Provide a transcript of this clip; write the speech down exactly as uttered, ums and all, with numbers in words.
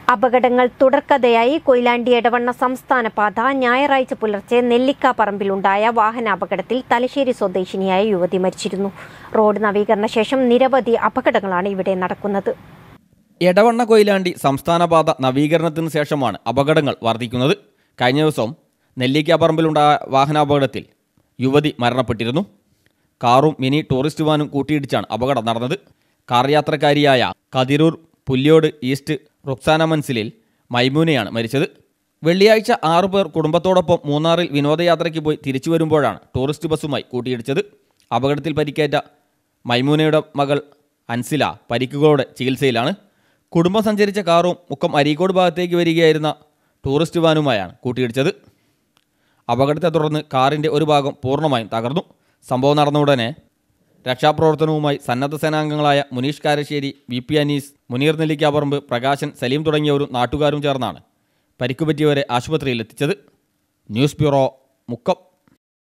അപകടങ്ങൾ തുടർക്കഥയായി കൊയിലാണ്ടി എടവണ്ണ സംസ്ഥാന പാത ഞായറാഴ്ച പുലർച്ചെ നെല്ലിക്കാപ്പറമ്പിലുണ്ടായ വാഹനാപകടത്തിൽ തലശ്ശേരി സ്വദേശിനിയായ യുവതി മരിച്ചിരുന്നു. റോഡ് നവീകരണ ശേഷം നിരവധി അപകടങ്ങളാണ് ഇവിടെ നടക്കുന്നത്. എടവണ്ണ കൊയിലാണ്ടി സംസ്ഥാന പാത നവീകരണത്തിന് ശേഷമാണ് അപകടങ്ങൾ വർദ്ധിക്കുന്നത്. കഴിഞ്ഞ ദിവസം നെല്ലിക്കാപ്പറമ്പിലുണ്ടായ വാഹനാപകടത്തിൽ യുവതി മരണപ്പെട്ടിരുന്നു. കാറും മിനി ടൂറിസ്റ്റ് വാനും കൂട്ടിയിടിച്ചാണ് അപകടം നടന്നത്. കാർ യാത്രക്കാരിയായ കതിരൂർ പുല്യോട് ഈസ്റ്റ് റുക്സാന മൻസിലിൽ മൈമൂനയാണ് മരിച്ചത്. വെള്ളിയാഴ്ച ആറു പേർ കുടുംബത്തോടൊപ്പം മൂന്നാറിൽ വിനോദയാത്രയ്ക്ക് പോയി തിരിച്ചു വരുമ്പോഴാണ് ടൂറിസ്റ്റ് ബസ്സുമായി കൂട്ടിയിടിച്ചത്. അപകടത്തിൽ പരിക്കേറ്റ മൈമൂനയുടെ മകൾ അൻസില പരിക്കുകളോടെ ചികിത്സയിലാണ്. കുടുംബം സഞ്ചരിച്ച കാറും മുക്കം അരീക്കോട് ഭാഗത്തേക്ക് വരികയായിരുന്ന ടൂറിസ്റ്റ് വാനുമായാണ് കൂട്ടിയിടിച്ചത്. അപകടത്തെ തുടർന്ന് കാറിൻ്റെ ഒരു ഭാഗം പൂർണ്ണമായും തകർന്നു. സംഭവം നടന്ന ഉടനെ രക്ഷാപ്രവർത്തനവുമായി സന്നദ്ധ സേനാംഗങ്ങളായ മുനീഷ് കാരശ്ശേരി, വി പി അനീസ്, മുനീർ നെല്ലിക്കാപ്പറമ്പ്, പ്രകാശൻ, സലീം തുടങ്ങിയവരും നാട്ടുകാരും ചേർന്നാണ് പരിക്കുപറ്റിയവരെ ആശുപത്രിയിൽ എത്തിച്ചത്. News bureau, Mukkam.